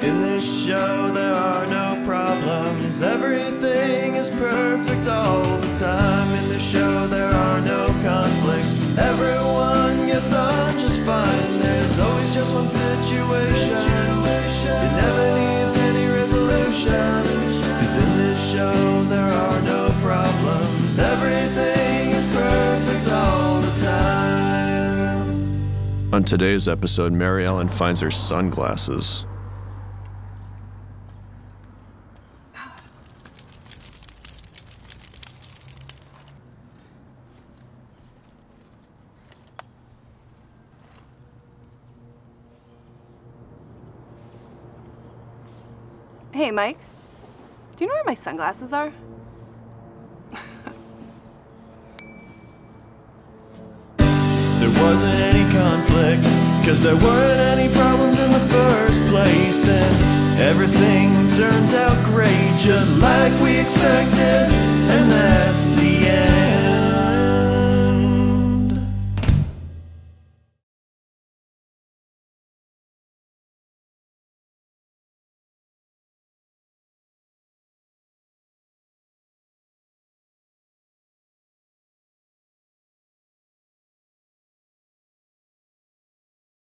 In this show there are no problems, everything is perfect all the time. In this show there are no conflicts, everyone gets on just fine. There's always just one situation, it never needs any resolution. Cause in this show there are no problems, everything is perfect all the time. On today's episode, Mary Ellen finds her sunglasses. Hey, Mike. Do you know where my sunglasses are? There wasn't any conflict, cause there weren't any problems in the first place. And everything turned out great, just like we expected